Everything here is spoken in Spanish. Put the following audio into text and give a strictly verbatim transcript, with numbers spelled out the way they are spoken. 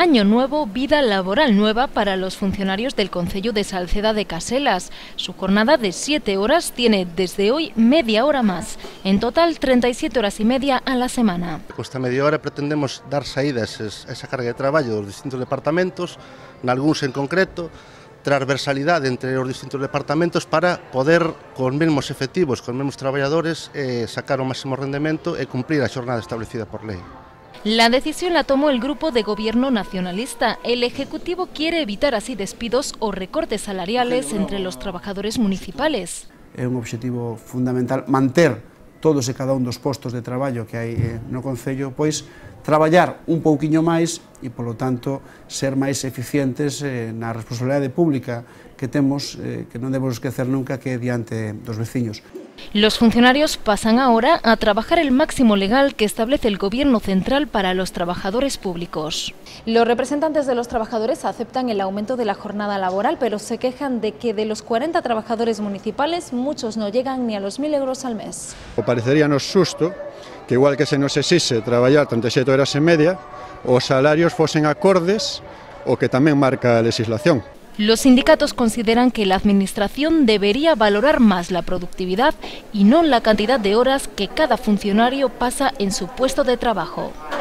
Año nuevo, vida laboral nueva para los funcionarios del Concello de Salceda de Caselas. Su jornada de siete horas tiene desde hoy media hora más. En total, treinta y siete horas y media a la semana. Con esta media hora pretendemos dar saída a esa carga de traballo dos distintos departamentos, nalgúns en concreto, transversalidade entre os distintos departamentos para poder, con mesmos efectivos, con mesmos traballadores, eh, sacar o máximo rendemento e cumprir a xornada establecida por lei. La decisión la tomó el grupo de gobierno nacionalista. El Ejecutivo quiere evitar así despidos o recortes salariales entre los trabajadores municipales. É un obxectivo fundamental manter todos e cada un dos postos de traballo que hai no Concello, pois traballar un pouquiño máis e, polo tanto, ser máis eficientes na responsabilidade pública que temos, que non debemos esquecer nunca que é diante dos veciños. Los funcionarios pasan ahora a trabajar el máximo legal que establece el Gobierno central para los trabajadores públicos. Los representantes de los trabajadores aceptan el aumento de la jornada laboral, pero se quejan de que de los cuarenta trabajadores municipales, muchos no llegan ni a los mil euros al mes. Pareceríanos susto que, igual que se nos exixe traballar treinta e sete horas e media, os salarios fosen acordes o que tamén marca a legislación. Los sindicatos consideran que la Administración debería valorar más la productividad y no la cantidad de horas que cada funcionario pasa en su puesto de trabajo.